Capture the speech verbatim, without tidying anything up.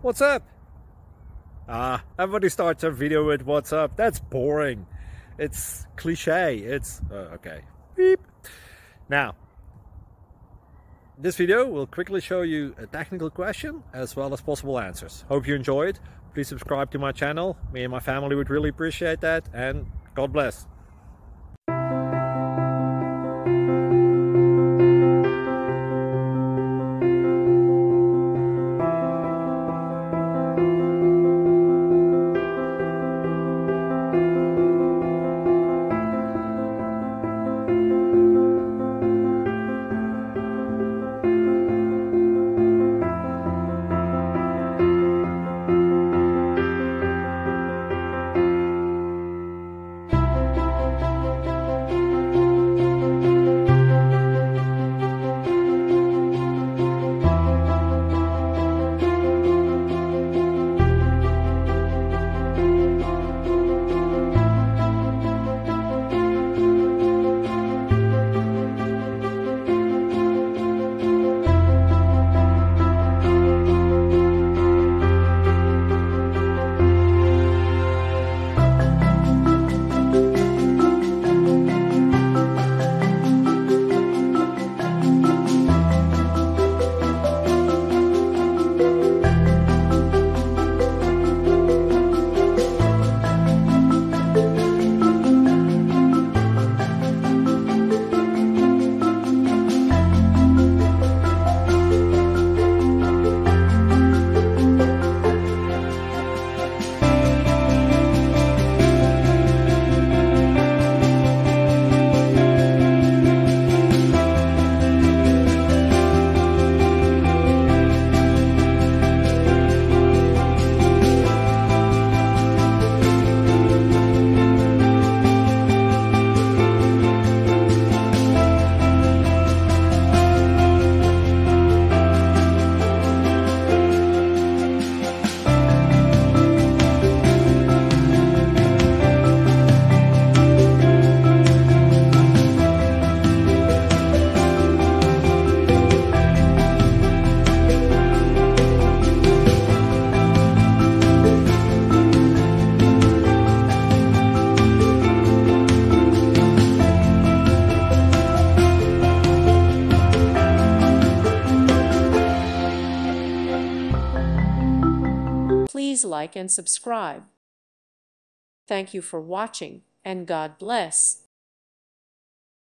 What's up? Ah, everybody starts their video with what's up. That's boring. It's cliche. It's uh, okay. Beep. Now, this video will quickly show you a technical question as well as possible answers. Hope you enjoy it. Please subscribe to my channel. Me and my family would really appreciate that, and God bless. Please like and subscribe. Thank you for watching, and God bless.